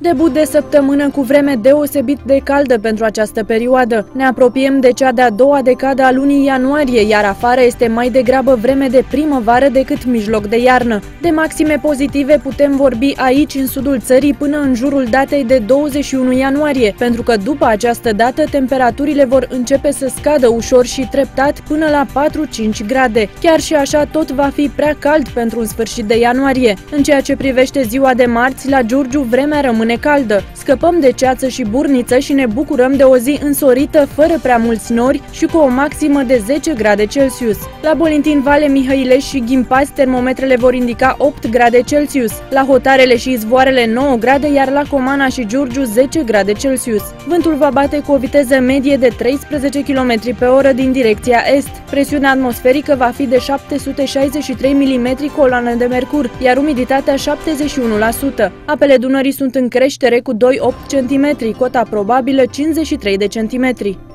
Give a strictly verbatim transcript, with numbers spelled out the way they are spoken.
Debut de săptămână cu vreme deosebit de caldă pentru această perioadă. Ne apropiem de cea de-a doua decadă a lunii ianuarie, iar afară este mai degrabă vreme de primăvară decât mijloc de iarnă. De maxime pozitive putem vorbi aici, în sudul țării, până în jurul datei de douăzeci și unu ianuarie, pentru că după această dată temperaturile vor începe să scadă ușor și treptat până la patru-cinci grade. Chiar și așa tot va fi prea cald pentru un sfârșit de ianuarie. În ceea ce privește ziua de marți, la Giurgiu vremea rămâne caldă. Scăpăm de ceață și burniță și ne bucurăm de o zi însorită, fără prea mulți nori și cu o maximă de zece grade Celsius. La Bolintin, Vale, Mihăileș și Ghimpați, termometrele vor indica opt grade Celsius. La Hotarele și Izvoarele nouă grade, iar la Comana și Giurgiu zece grade Celsius. Vântul va bate cu o viteză medie de treisprezece kilometri pe oră din direcția est. Presiunea atmosferică va fi de șapte sute șaizeci și trei milimetri coloană de mercur, iar umiditatea șaptezeci și unu la sută. Apele Dunării sunt în creștere cu doi virgulă opt centimetri, cota probabilă cincizeci și trei de centimetri.